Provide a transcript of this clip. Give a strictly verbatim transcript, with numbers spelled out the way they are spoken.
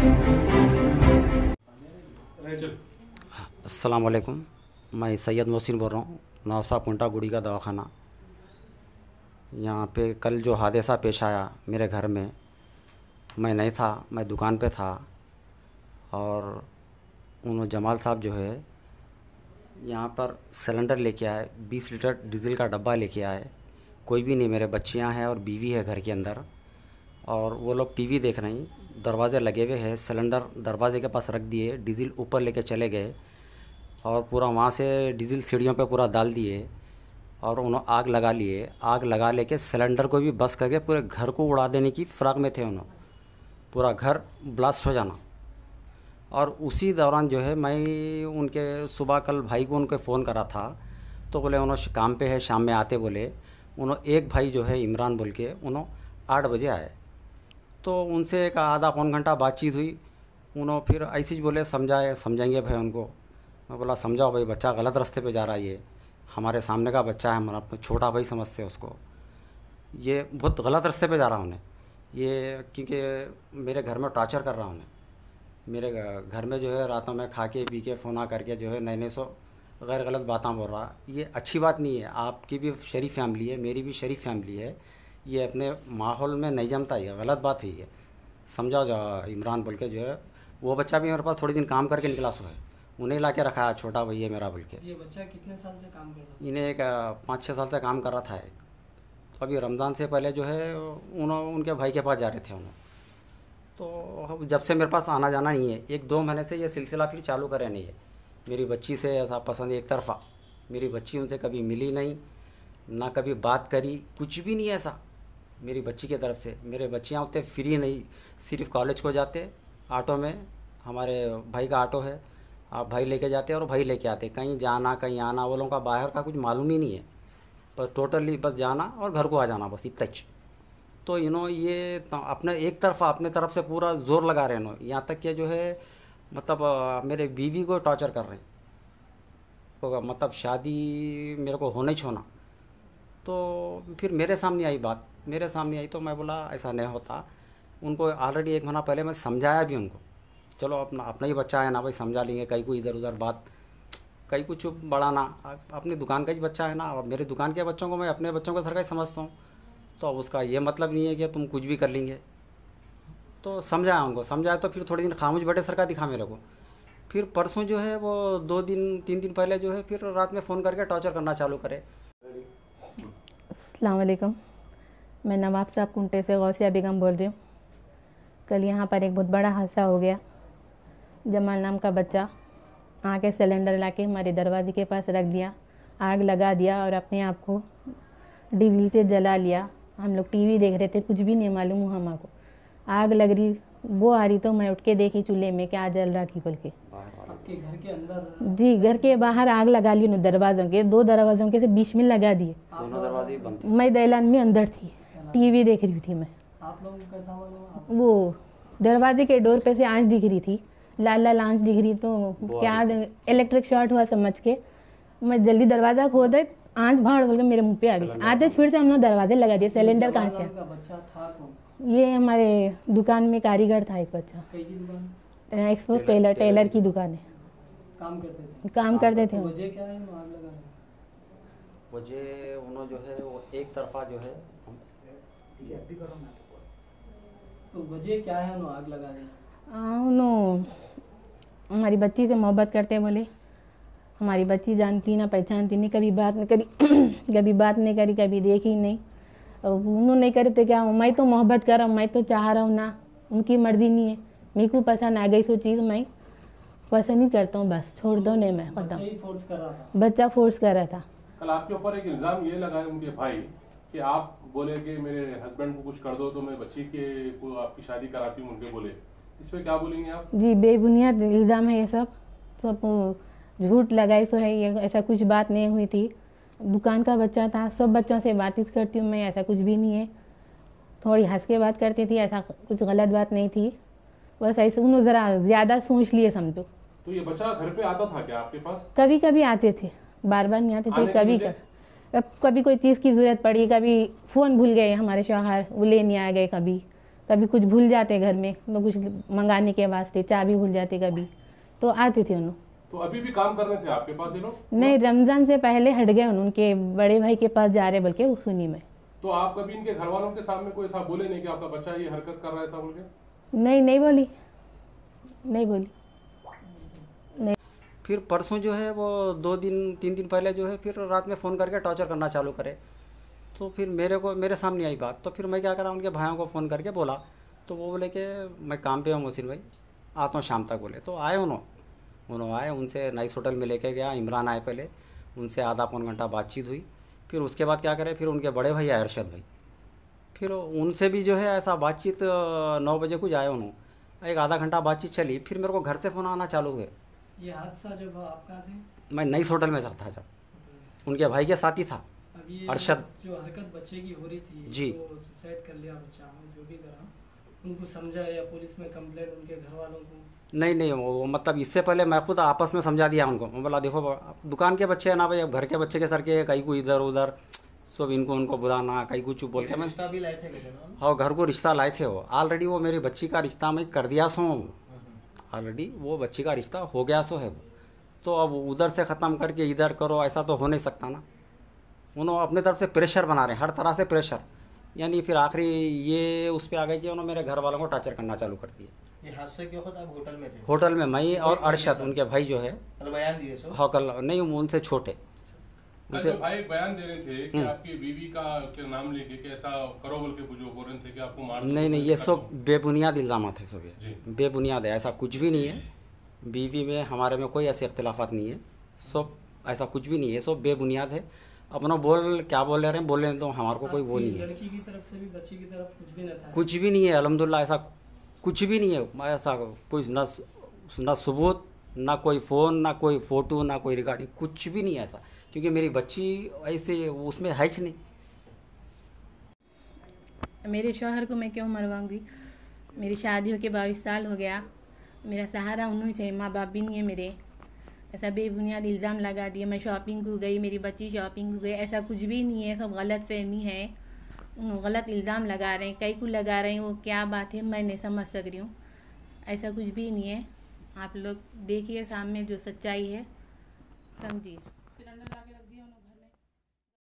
अस्सलाम वालेकुम, मैं सैयद मोहसिन बोल रहा हूँ, नौसा कुंटा गुड़ी का दवाखाना। यहाँ पे कल जो हादसा पेश आया मेरे घर में, मैं नहीं था, मैं दुकान पे था और उन्होंने जमाल साहब जो है यहाँ पर सिलेंडर लेके आए, बीस लीटर डीजल का डब्बा लेके आए। कोई भी नहीं, मेरे बच्चियाँ हैं और बीवी है घर के अंदर, और वो लोग टीवी देख रही, दरवाज़े लगे हुए हैं, सिलेंडर दरवाजे के पास रख दिए, डीजल ऊपर लेके चले गए और पूरा वहाँ से डीजल सीढ़ियों पे पूरा डाल दिए और उन्होंने आग लगा लिए। आग लगा लेके सिलेंडर को भी बस करके पूरे घर को उड़ा देने की फ़िराक में थे उन्होंने, पूरा घर ब्लास्ट हो जाना। और उसी दौरान जो है मैं उनके सुबह कल भाई को उनके फ़ोन करा था, तो बोले उन्होंने काम पे है, शाम में आते बोले। उन्होंने एक भाई जो है इमरान बोल के, उन्होंने आठ बजे आए, तो उनसे एक आधा पौन घंटा बातचीत हुई। उन्होंने फिर ऐसे ही बोले समझाए समझाएंगे भाई उनको। मैं बोला समझाओ भाई, बच्चा गलत रास्ते पे जा रहा है, ये हमारे सामने का बच्चा है, हमारा अपना छोटा भाई समझते हैं उसको, ये बहुत गलत रास्ते पे जा रहा उन्हें ये, क्योंकि मेरे घर में टॉर्चर कर रहा उन्हें। मेरे घर में जो है रातों में खा के पी के फ़ोना करके जो है नए नए सो गैर गलत बातें बोल रहा। ये अच्छी बात नहीं है। आपकी भी शरीफ फैमिली है, मेरी भी शरीफ फैमिली है, ये अपने माहौल में नहीं जमता, है गलत बात है ये। समझाओ जा इमरान बोल के जो है, वो बच्चा भी मेरे पास थोड़ी दिन काम करके निकला सो है, उन्हें ला के रखा है, छोटा भैया मेरा बोल के। ये बच्चा कितने साल से काम कर रहा है? इन्हें एक पाँच छः साल से काम कर रहा था। एक तो अभी रमज़ान से पहले जो है उन्होंने उनके भाई के पास जा रहे थे उन्होंने, तो जब से मेरे पास आना जाना नहीं है, एक दो महीने से ये सिलसिला फिर चालू करे नहीं है। मेरी बच्ची से ऐसा पसंद एक तरफ़ा, मेरी बच्ची उनसे कभी मिली नहीं, ना कभी बात करी, कुछ भी नहीं ऐसा मेरी बच्ची की तरफ से। मेरे बच्चियाँ उतने फ्री नहीं, सिर्फ कॉलेज को जाते ऑटो में, हमारे भाई का ऑटो है, आप भाई लेके जाते और भाई लेके आते, कहीं जाना कहीं आना वो लोगों का बाहर का कुछ मालूम ही नहीं है, बस टोटली बस जाना और घर को आ जाना, बस इतना ही। तो यू नो ये अपने एक तरफा अपने तरफ से पूरा जोर लगा रहे हैं, यहाँ तक कि जो है मतलब मेरे बीवी को टॉर्चर कर रहे हैं, तो मतलब शादी मेरे को होने छोड़ना। तो फिर मेरे सामने आई बात, मेरे सामने आई तो मैं बोला ऐसा नहीं होता। उनको ऑलरेडी एक महीना पहले मैं समझाया भी उनको, चलो अपना अपना ही बच्चा है ना भाई, समझा लेंगे, कहीं को इधर उधर बात, कहीं कुछ बढ़ाना, अपनी दुकान का ही बच्चा है ना। अब मेरे दुकान के बच्चों को मैं अपने बच्चों को सरकार समझता हूँ, तो अब उसका ये मतलब नहीं है कि तुम कुछ भी कर लेंगे। तो समझाया उनको, समझाया तो फिर थोड़े दिन खामोश बैठे, सरकार दिखा मेरे को। फिर परसों जो है वो दो दिन तीन दिन पहले जो है फिर रात में फ़ोन करके टॉर्चर करना चालू करे। अस्सलाम वालेकुम, मैं नवाब साहब कुंटे से गौसिया बेगम बोल रही हूँ। कल यहाँ पर एक बहुत बड़ा हादसा हो गया। जमाल नाम का बच्चा आके सिलेंडर लाके हमारे दरवाजे के पास रख दिया, आग लगा दिया और अपने आप को डीजल से जला लिया। हम लोग टीवी देख रहे थे, कुछ भी नहीं मालूम हुआ हमको। आग लग रही, वो आ रही तो मैं उठ के देखी चूल्हे में क्या जल रहा की बोल के। आपके घर के अंदर? जी, घर के बाहर आग लगा ली उन्होंने, दरवाज़ों के दो दरवाज़ों के से बीच में लगा दिए। दोनों दरवाजे बंद थे। मैं दैलान में अंदर थी, टीवी देख रही थी मैं। आप लोगों का सामान? वो दरवाजे के डोर पे से आंच दिख रही थी, लाल लाल आंच दिख रही, तो क्या इलेक्ट्रिक शॉर्ट हुआ समझ के मैं जल्दी दरवाज़ा खोदा, आंच भाड़ बोल के मेरे मुंह पे आ गई। आते फिर से हम लोग दरवाजे लगा दिए। सिलेंडर कहाँ से? बच्चा था कौन? ये हमारे दुकान में कारीगर था एक बच्चा, एक्सपोर्ट टेलर टेलर की दुकान है, काम करते थे काम करते थे। वजह क्या है आग लगाने? वजह उन्होंने जो है वो एक तरफा जो है, तो वजह क्या है उन्होंने आग लगाने? उन्होंने हमारी बच्ची से मोहब्बत करते बोले, हमारी बच्ची जानती ना पहचानती नहीं, कभी बात नहीं करी कभी बात नहीं करी, कभी देखी नहीं। और उन्होंने नहीं करे तो क्या, मैं तो मोहब्बत कर रहा हूँ, मैं तो चाह रहा हूँ ना, उनकी मर्जी नहीं है। मेरे को पसंद आ गई सो चीज़, मैं पसंद नहीं करता हूँ, बस छोड़ दो। नहीं मैं बच्चा ही फोर्स कर रहा था? बच्चा फोर्स कर रहा था। कल आपके ऊपर एक इल्ज़ाम ये लगाए उनके भाई कि आप बोले कि मेरे हस्बैंड को कुछ कर दो तो मैं बच्ची के को आपकी शादी कराती हूँ, उनके बोले, इस पे क्या बोलेंगे आप? जी, बेबुनियाद इल्ज़ाम है ये सब, सब झूठ लगाई सो है ये, ऐसा कुछ बात नहीं हुई थी। दुकान का बच्चा था, सब बच्चों से बातचीत करती हूँ मैं, ऐसा कुछ भी नहीं है। थोड़ी हंस के बात करती थी, ऐसा कुछ गलत बात नहीं थी, बस ऐसे उन्होंने ज़रा ज़्यादा सोच लिए समझो। तो ये बच्चा घर पे आता था क्या आपके पास? कभी कभी आते थे, बार बार नहीं आते थे, कभी कभी कभी कोई चीज़ की ज़रूरत पड़ी, कभी फ़ोन भूल गए हमारे शौहर, वो लेने आ गए, कभी कभी कुछ भूल जाते घर में, तो कुछ मंगाने के वास्ते चाबी भूल जाते कभी, तो आते थे उन्होंने। तो अभी भी काम कर रहे थे आपके पास ये लोग? नहीं, रमजान से पहले हट गए उन्होंने, उनके बड़े भाई के पास जा रहे बल्कि वो सुनी में। तो आप कभी इनके घर वालों के सामने कोई ऐसा बोले नहीं कि आपका बच्चा ये हरकत कर रहा है ऐसा बोल के? नहीं, नहीं बोली, नहीं बोली। नहीं। फिर परसों जो है वो दो दिन तीन दिन पहले जो है फिर रात में फ़ोन करके टॉर्चर करना चालू करे। तो फिर मेरे को मेरे सामने आई बात, तो फिर मैं क्या करा, उनके भाइयों को फ़ोन करके बोला, तो वो बोले कि मैं काम पे हूँ मोहसिन भाई, आता हूँ शाम तक। बोले तो आए उन्होंने उन्होंने आए, उनसे नाइस होटल में लेके गया। इमरान आए पहले, उनसे आधा पौन घंटा बातचीत हुई। फिर उसके बाद क्या करे, फिर उनके बड़े भाई आए अरशद भाई, फिर उनसे भी जो है ऐसा बातचीत नौ बजे कुछ आए उन्होंने, एक आधा घंटा बातचीत चली। फिर मेरे को घर से फ़ोन आना चालू हुए। ये हादसा जब आप कहाँ थे? मैं नाइस होटल में था जब, उनके भाई के साथ ही था अभी अरशद। जो हरकत बच्चे की हो रही थी, जी, जो सुसाइड कर लिया बच्चा, जो भी करा, उनको समझा या पुलिस में कंप्लेंट उनके घर वालों को? नहीं नहीं, वो मतलब इससे पहले मैं खुद आपस में समझा दिया उनको। मैं बोला देखो दुकान के बच्चे हैं ना भाई, अब घर के बच्चे के सर के कहीं को इधर उधर सब इनको उनको बुलाना, कहीं को चुप बोल के। मैं रिश्ता भी लाए थे क्या? हाँ, घर को रिश्ता लाए थे वो। ऑलरेडी वो मेरी बच्ची का रिश्ता मैं कर दिया सो, ऑलरेडी वो बच्ची का रिश्ता हो गया सो है वो। तो अब उधर से ख़त्म करके इधर करो, ऐसा तो हो नहीं सकता ना। उन्होंने अपने तरफ से प्रेशर बना रहे हैं, हर तरह से प्रेशर। यानी फिर आखिरी ये उस पर आ गए कि उन्होंने मेरे घर वालों को टॉर्चर करना चालू कर दिया। ये हादसा क्या होता? आप होटल में थे? होटल में मैं और अरशद, उनके भाई जो है, बयान दिए सो? हाँ कल नहीं, उनसे छोटे। कल जो भाई बयान दे रहे थे कि आपकी बीवी का के नाम लेके कि ऐसा करो बोल के बुजुर्ग बोल रहे थे कि आपको मार। नहीं नहीं, ये सब बेबुनियाद इल्ज़ाम थे, सब ये बेबुनियाद है, ऐसा कुछ भी नहीं है। बीवी में हमारे में कोई ऐसे इख्तिलाफात नहीं है, सब ऐसा कुछ भी नहीं है, सब बेबुनियाद है। अपना बोल क्या बोल रहे हैं बोल रहे हैं, तो हमारे को कोई वो नहीं है। लड़की की तरफ से भी बच्ची की तरफ कुछ भी नहीं था? कुछ भी नहीं है अल्हम्दुलिल्लाह, ऐसा कुछ भी नहीं है। ऐसा कोई ना ना सबूत, ना कोई फ़ोन, ना कोई फ़ोटो, ना कोई रिकॉर्डिंग, कुछ भी नहीं है ऐसा। क्योंकि मेरी बच्ची ऐसे उसमें है ही नहीं। मेरे शौहर को मैं क्यों मरवाऊंगी? मेरी शादी होके बाईस साल हो गया, मेरा सहारा उन्होंने चाहिए, माँ बाप भी नहीं है मेरे। ऐसा बेबुनियाद इल्ज़ाम लगा दिया। मैं शॉपिंग को गई, मेरी बच्ची शॉपिंग को गई, ऐसा कुछ भी नहीं है, सब गलत फहमी है। उन गलत इल्ज़ाम लगा रहे हैं, कई को लगा रहे हैं, वो क्या बात है मैं नहीं समझ सक रही हूँ। ऐसा कुछ भी नहीं है, आप लोग देखिए सामने जो सच्चाई है, समझिए।